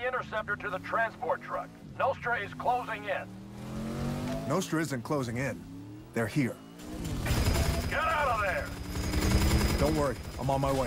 the interceptor to the transport truck. Nostra is closing in. Nostra isn't closing in. They're here. Get out of there! Don't worry, I'm on my way.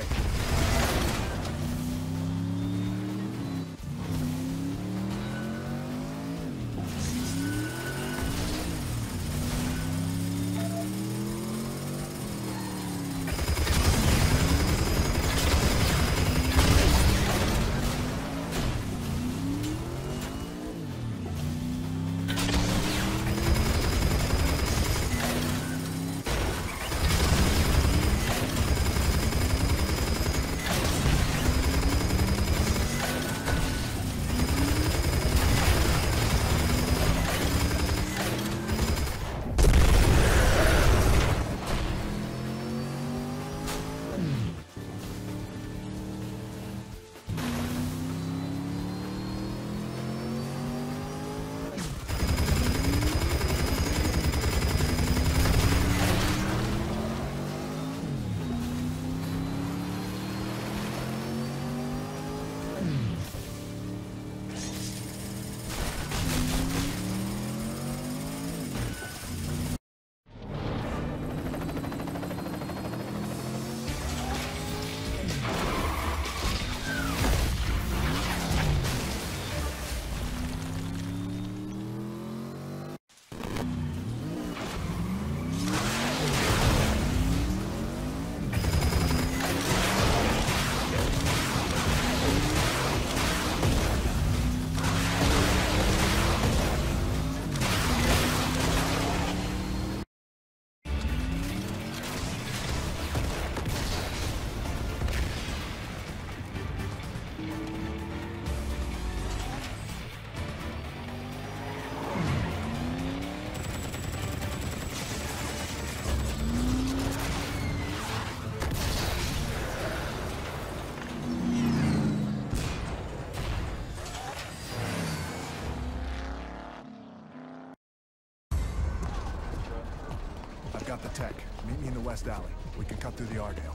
I've got the tech. Meet me in the West Alley. We can cut through the Argale.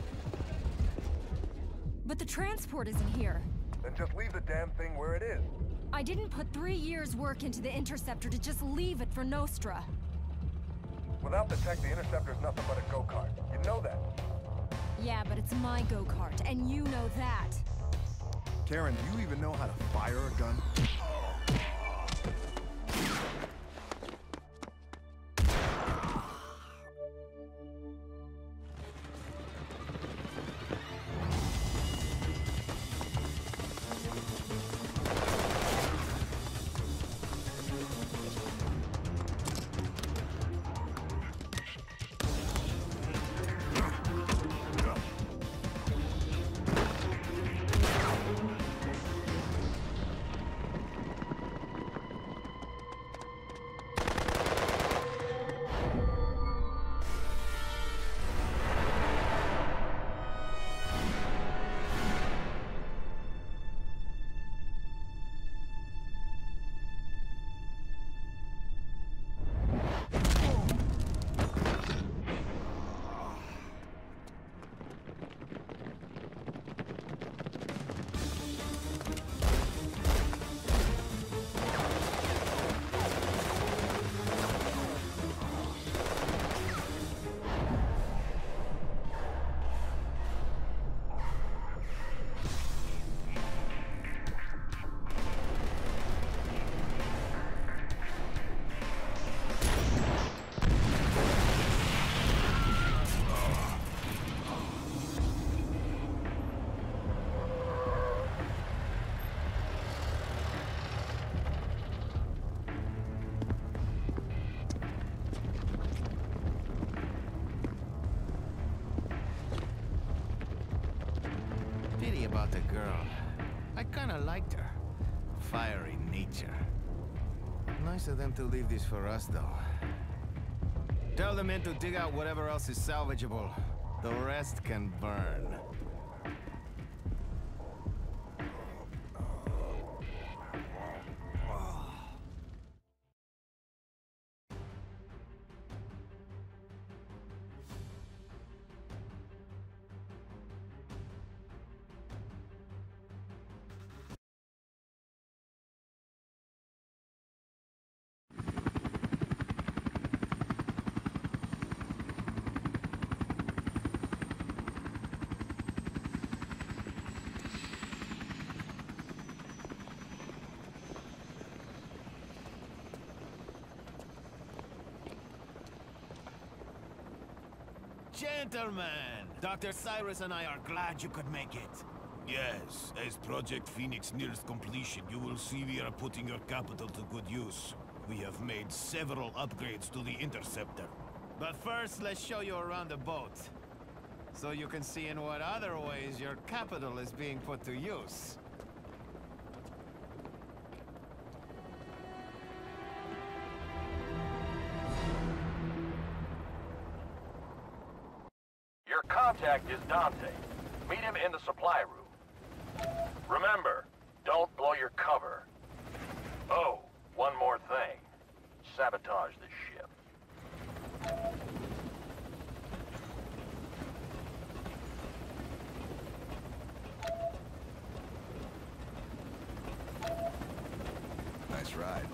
But the transport isn't here. Then just leave the damn thing where it is. I didn't put 3 years' work into the Interceptor to just leave it for Nostra. Without the tech, the Interceptor's nothing but a go-kart. You know that. Yeah, but it's my go-kart, and you know that. Karen, do you even know how to fire a gun? Pity about the girl. I kinda liked her. Fiery nature. Nice of them to leave this for us, though. Tell the men to dig out whatever else is salvageable. The rest can burn. Gentlemen! Dr. Cyrus and I are glad you could make it. Yes, as Project Phoenix nears completion, you will see we are putting your capital to good use. We have made several upgrades to the Interceptor. But first, let's show you around the boat. So you can see in what other ways your capital is being put to use. Your contact is Dante. Meet him in the supply room. Remember, don't blow your cover. Oh, one more thing. Sabotage the ship. Nice ride.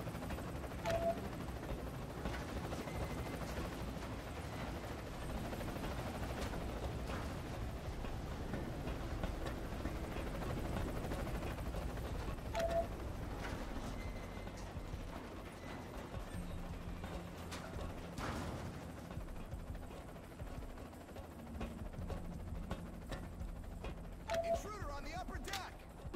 Intruder on the upper deck!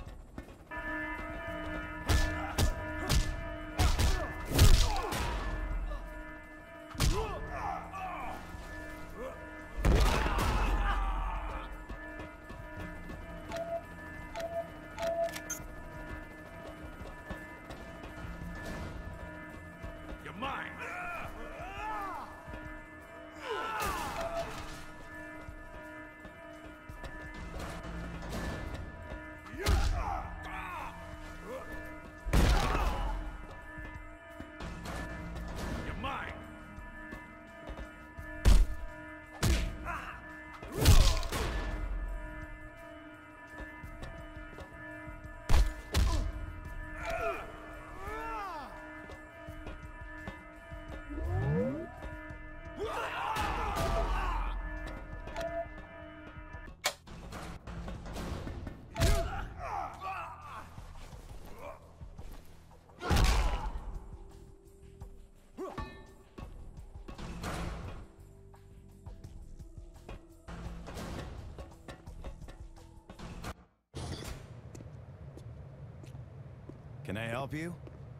You're mine! You're mine! Can I help you?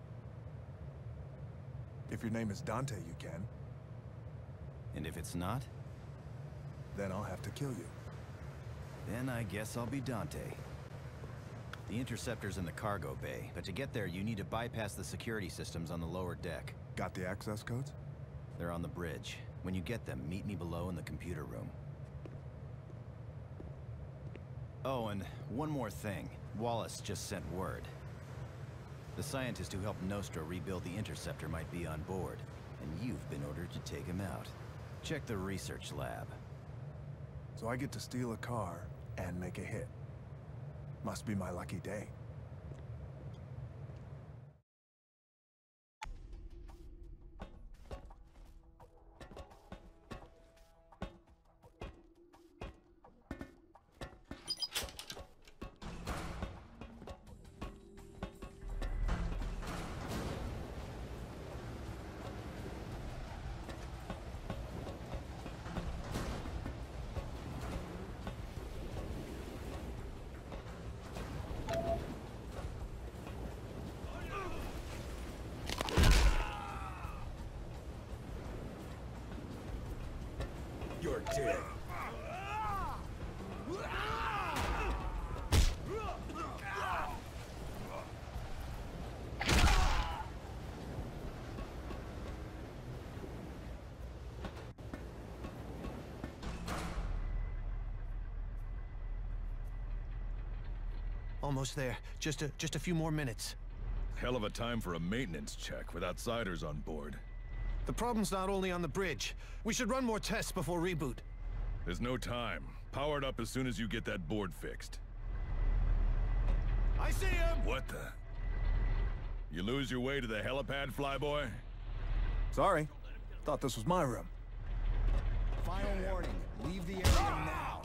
If your name is Dante, you can. And if it's not, Then I'll have to kill you. then I guess I'll be Dante. The Interceptor's in the cargo bay, but to get there you need to bypass the security systems on the lower deck. Got the access codes? They're on the bridge. When you get them, meet me below in the computer room. Oh, and one more thing. Wallace just sent word. The scientist who helped Nostra rebuild the Interceptor might be on board, and you've been ordered to take him out. Check the research lab. So I get to steal a car and make a hit. Must be my lucky day. You're dead. Almost there. Just a few more minutes. Hell of a time for a maintenance check with outsiders on board. The problem's not only on the bridge. We should run more tests before reboot. There's no time. Power it up as soon as you get that board fixed. I see him! What the? You lose your way to the helipad, flyboy? Sorry. Thought this was my room. Final warning. Leave the area now.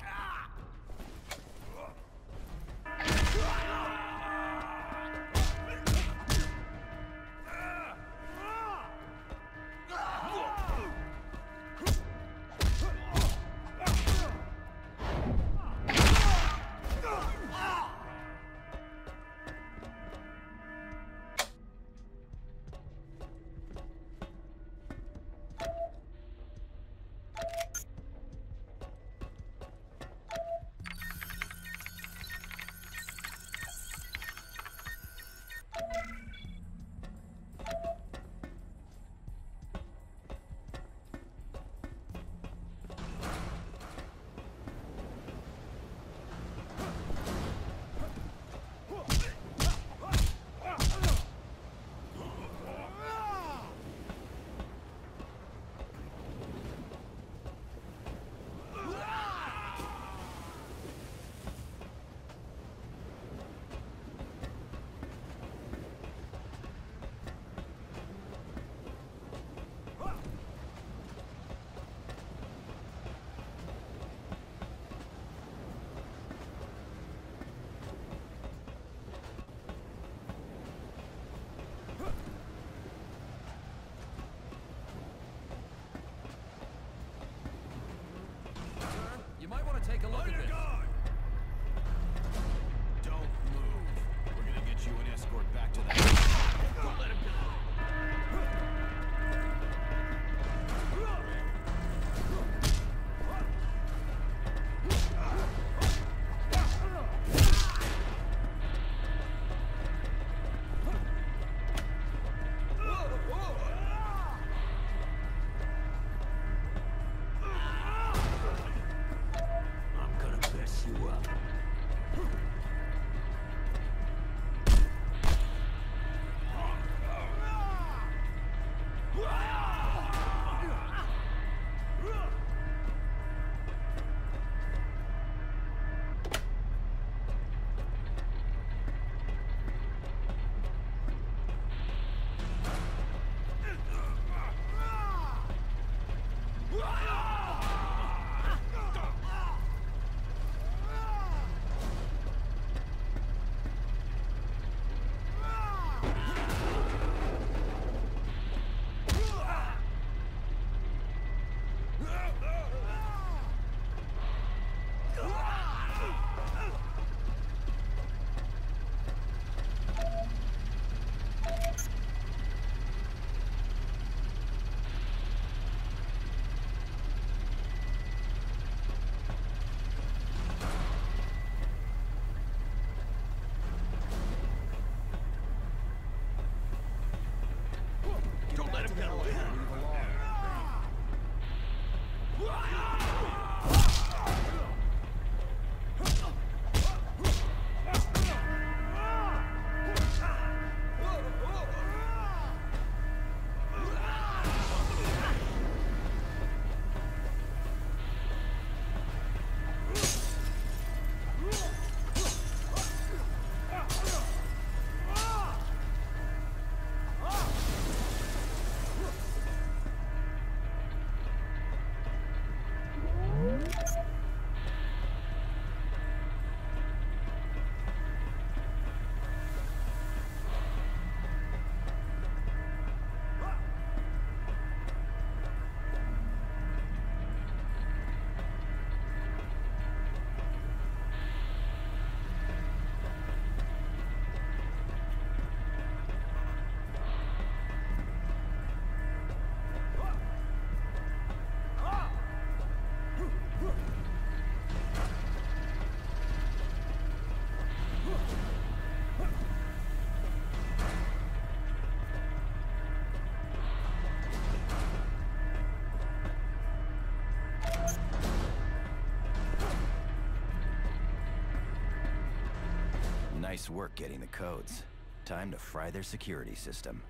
Nice work getting the codes. Time to fry their security system.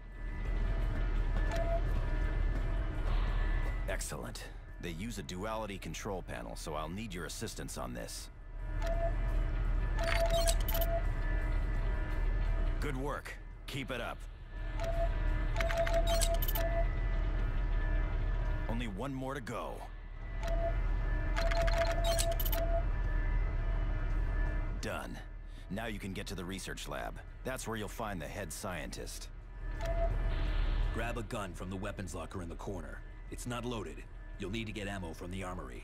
Excellent. They use a duality control panel, so I'll need your assistance on this. Good work. Keep it up. Only one more to go. Done. Now you can get to the research lab. That's where you'll find the head scientist. Grab a gun from the weapons locker in the corner. It's not loaded. You'll need to get ammo from the armory.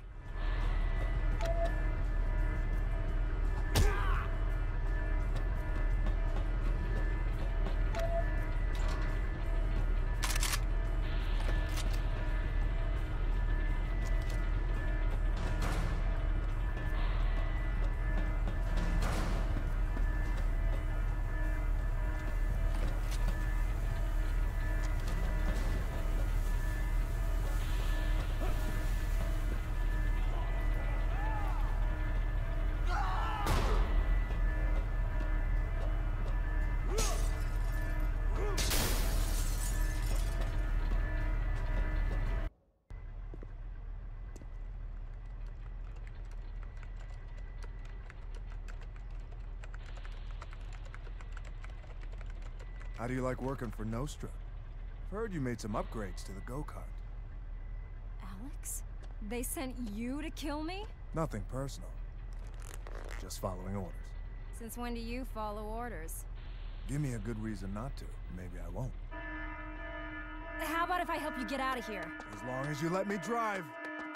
How do you like working for Nostra? I've heard you made some upgrades to the go-kart. Alex? They sent you to kill me? Nothing personal. Just following orders. Since when do you follow orders? Give me a good reason not to. Maybe I won't. How about if I help you get out of here? As long as you let me drive.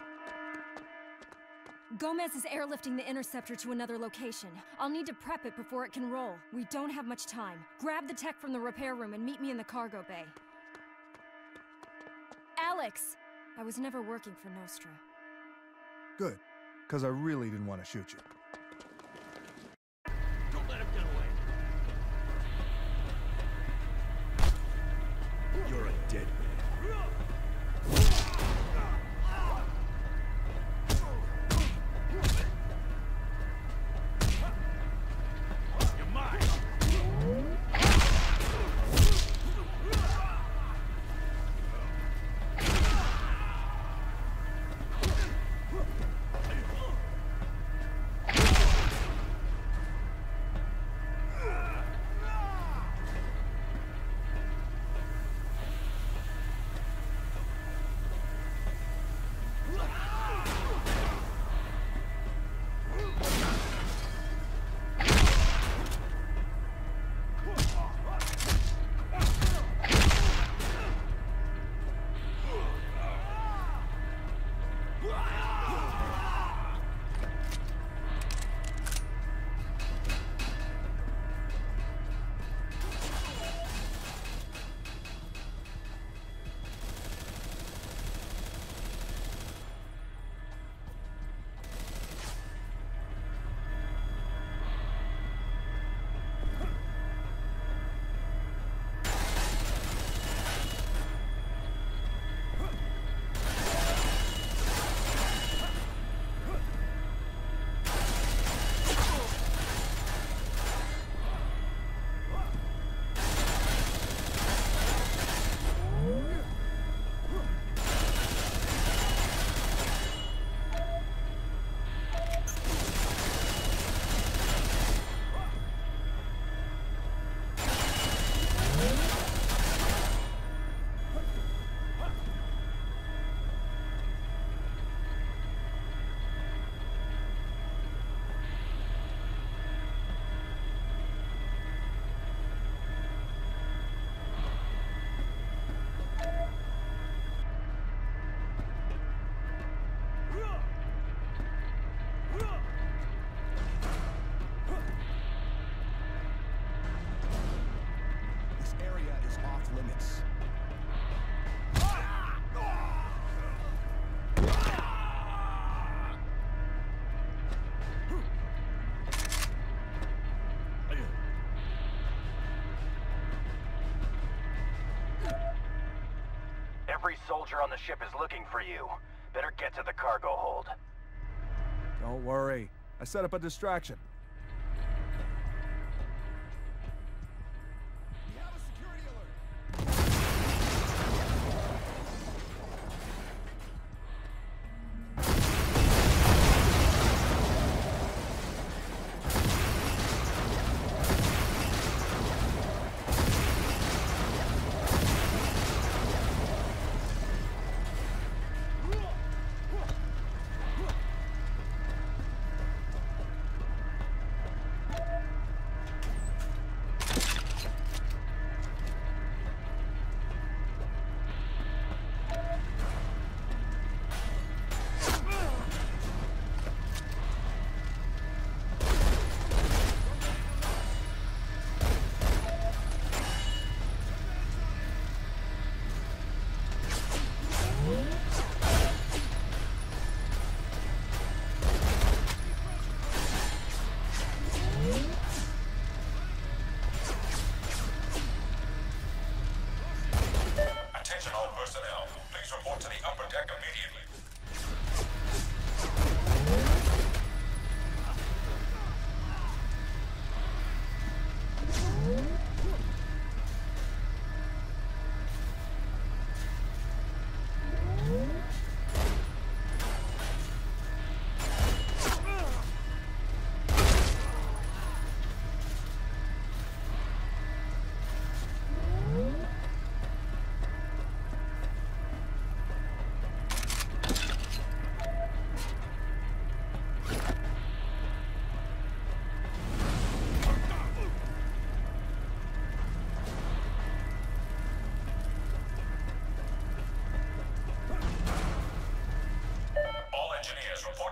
Gomez is airlifting the Interceptor to another location. I'll need to prep it before it can roll. We don't have much time. Grab the tech from the repair room and meet me in the cargo bay. Alex! I was never working for Nostra. Good, because I really didn't want to shoot you. Don't let him get away. You're a dead man. Every soldier on the ship is looking for you. Better get to the cargo hold. Don't worry. I set up a distraction.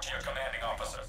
to your commanding officer.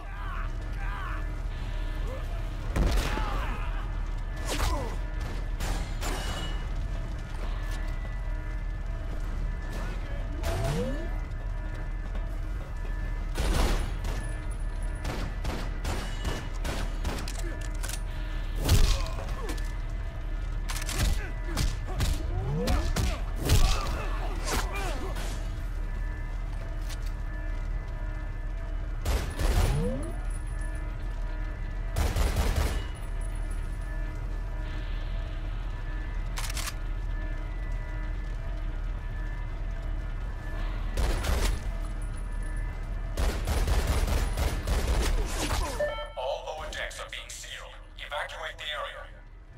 Evacuate the area.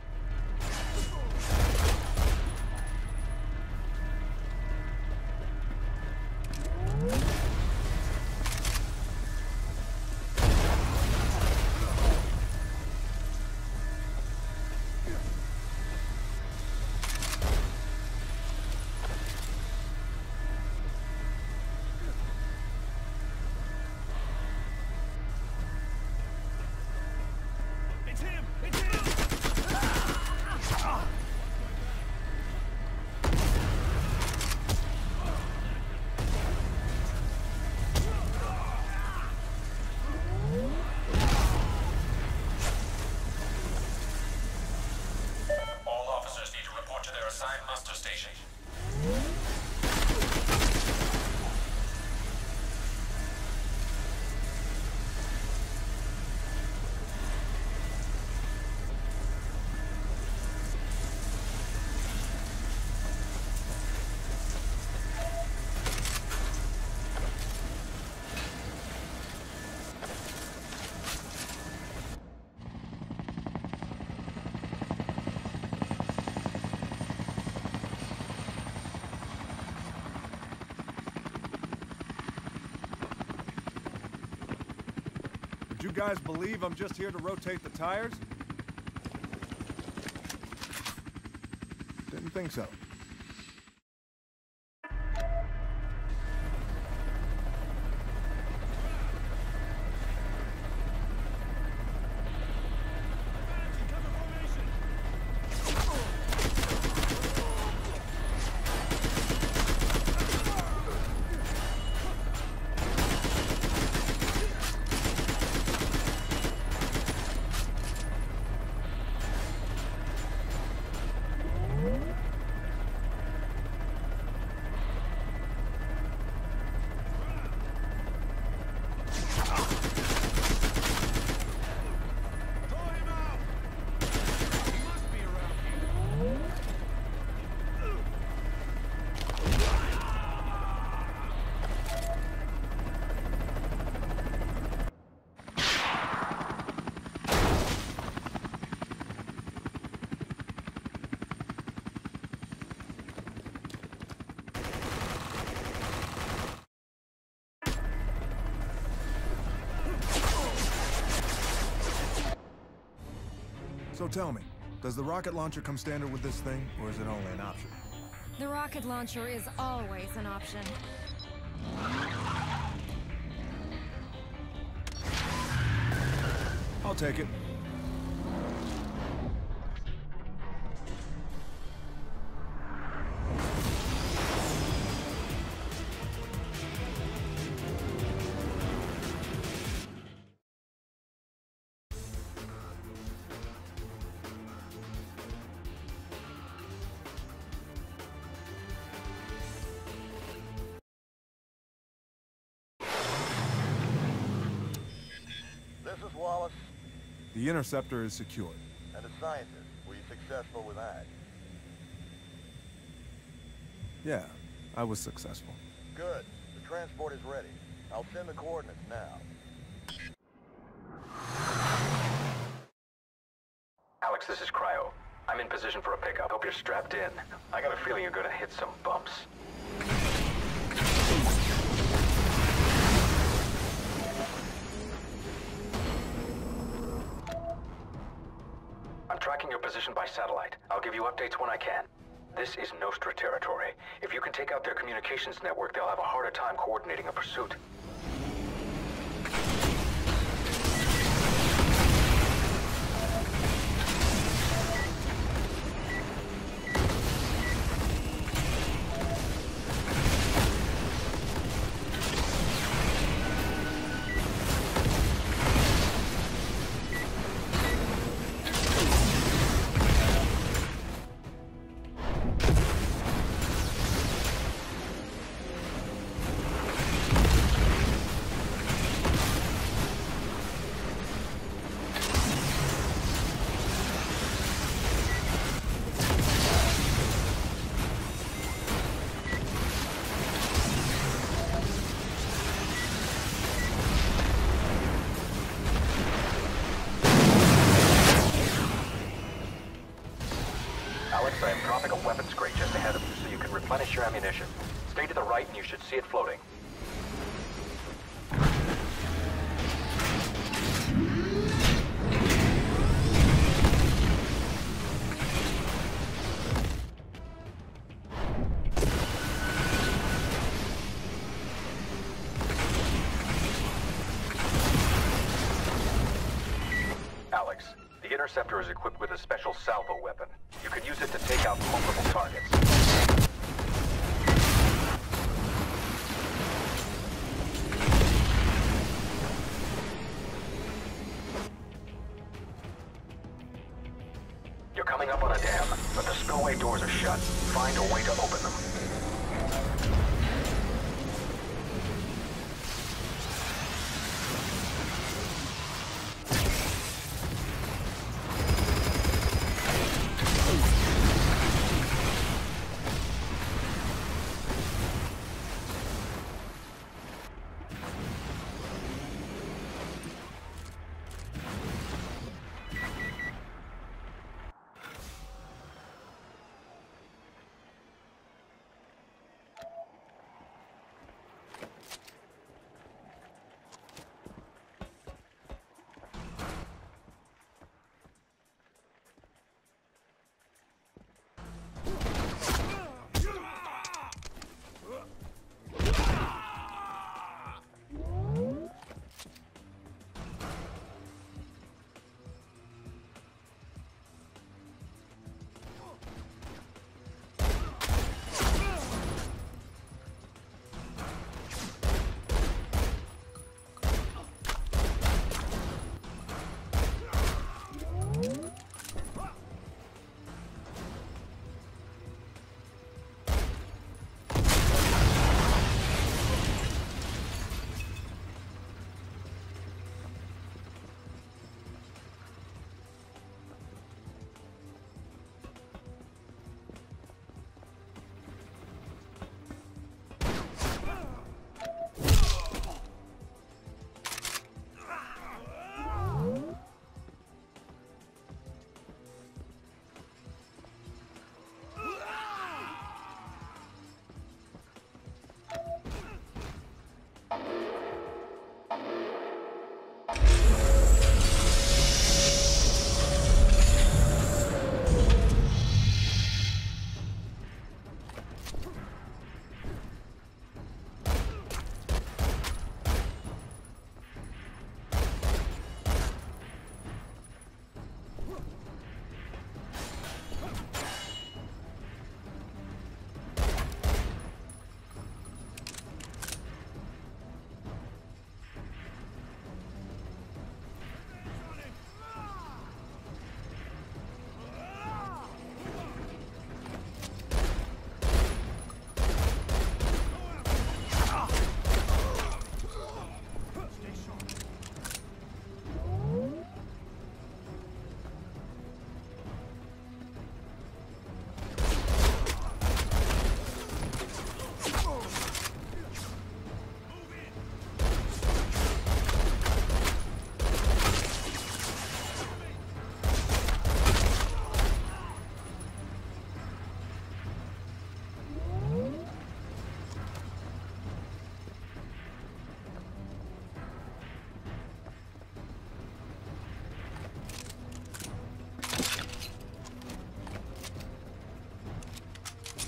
Assigned muster station. Did you guys believe I'm just here to rotate the tires? Didn't think so. So tell me, does the rocket launcher come standard with this thing, or is it only an option? The rocket launcher is always an option. I'll take it. This is Wallace. The interceptor is secured. And the scientist, were you successful with that? Yeah, I was successful. Good. The transport is ready. I'll send the coordinates now. Alex, this is Cryo. I'm in position for a pickup. Hope you're strapped in. I got a feeling you're gonna hit some bumps. I'm tracking your position by satellite. I'll give you updates when I can. This is Nostra territory. If you can take out their communications network, they'll have a harder time coordinating a pursuit. Alex, I am dropping a weapons crate just ahead of you so you can replenish your ammunition. Stay to the right and you should see it floating. Alex, the Interceptor is equipped with a special salvo weapon. You can use it to take out multiple targets. You're coming up on a dam, but the spillway doors are shut. Find a way to open them.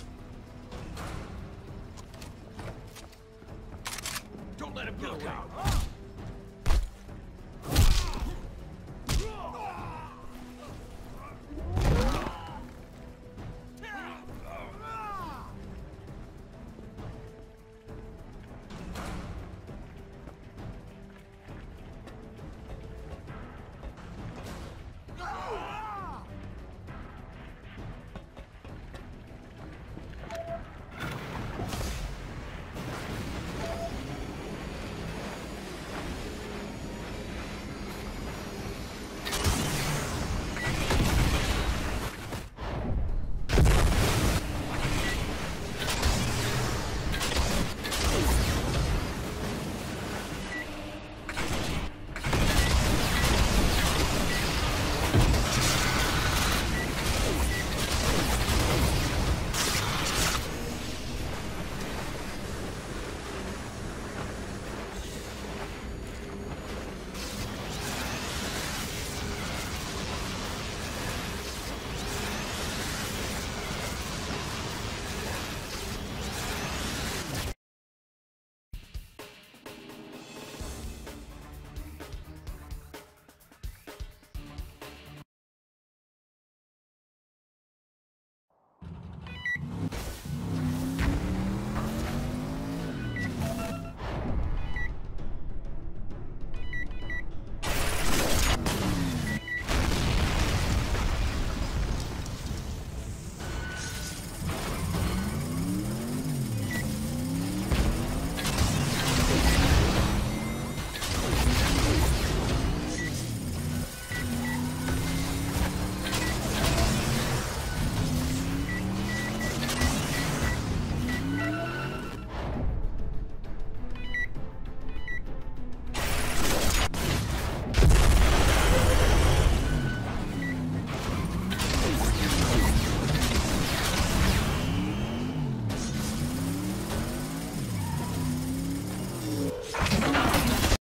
Look out!